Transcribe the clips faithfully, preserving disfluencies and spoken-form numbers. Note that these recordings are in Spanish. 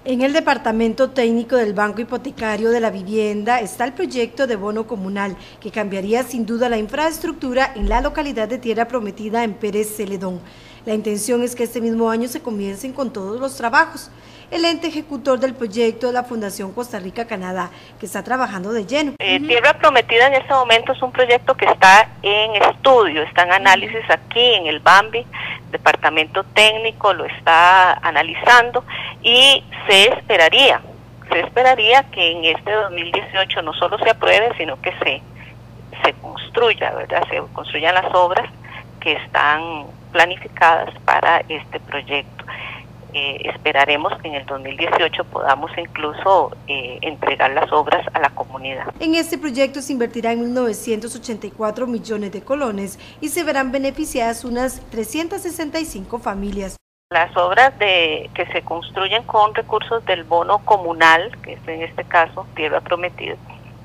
En el Departamento Técnico del Banco Hipotecario de la Vivienda está el proyecto de bono comunal que cambiaría sin duda la infraestructura en la localidad de Tierra Prometida en Pérez Celedón. La intención es que este mismo año se comiencen con todos los trabajos. El ente ejecutor del proyecto es la Fundación Costa Rica Canadá, que está trabajando de lleno. Eh, Tierra Prometida en este momento es un proyecto que está en estudio, está en análisis aquí en el Bambi, Departamento Técnico lo está analizando y se esperaría, se esperaría que en este dos mil dieciocho no solo se apruebe, sino que se, se construya, ¿verdad? Se construyan las obras que están planificadas para este proyecto. Eh, esperaremos que en el dos mil dieciocho podamos incluso eh, entregar las obras a la comunidad. En este proyecto se invertirán mil novecientos ochenta y cuatro millones de colones y se verán beneficiadas unas trescientas sesenta y cinco familias. Las obras de, que se construyen con recursos del bono comunal, que es en este caso Tierra Prometida,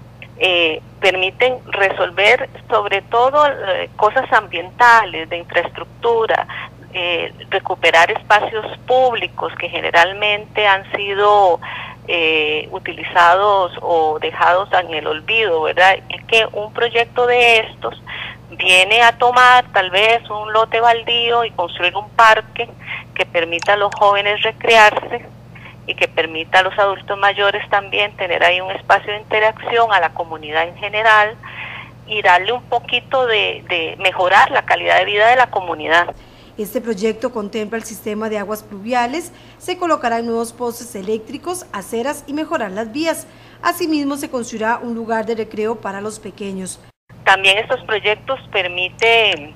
eh, permiten resolver sobre todo eh, cosas ambientales, de infraestructura, Eh, recuperar espacios públicos que generalmente han sido eh, utilizados o dejados en el olvido, ¿verdad? Y que un proyecto de estos viene a tomar tal vez un lote baldío y construir un parque que permita a los jóvenes recrearse y que permita a los adultos mayores también tener ahí un espacio de interacción, a la comunidad en general, y darle un poquito de, de mejorar la calidad de vida de la comunidad. Este proyecto contempla el sistema de aguas pluviales, se colocarán nuevos postes eléctricos, aceras y mejorar las vías. Asimismo, se construirá un lugar de recreo para los pequeños. También estos proyectos permiten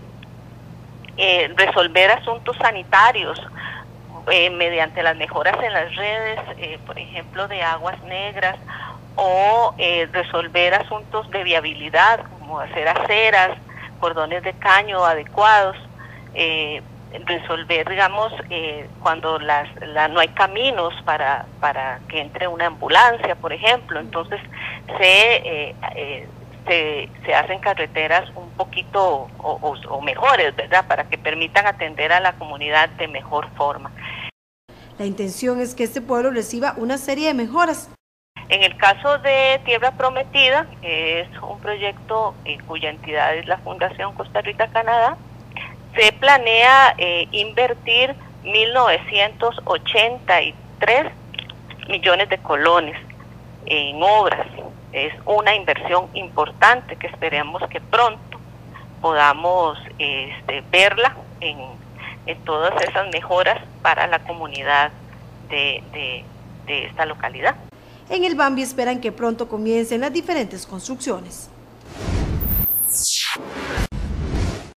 eh, resolver asuntos sanitarios eh, mediante las mejoras en las redes, eh, por ejemplo, de aguas negras, o eh, resolver asuntos de viabilidad, como hacer aceras, cordones de caño adecuados. Eh, resolver, digamos, eh, cuando las, la, no hay caminos para, para que entre una ambulancia, por ejemplo, entonces se, eh, eh, se, se hacen carreteras un poquito o, o, o mejores, ¿verdad?, para que permitan atender a la comunidad de mejor forma. La intención es que este pueblo reciba una serie de mejoras. En el caso de Tierra Prometida, que es un proyecto eh, cuya entidad es la Fundación Costa Rica Canadá, se planea eh, invertir mil novecientos ochenta y tres millones de colones en obras. Es una inversión importante que esperemos que pronto podamos este, verla en, en todas esas mejoras para la comunidad de, de, de esta localidad. En el Bambi esperan que pronto comiencen las diferentes construcciones.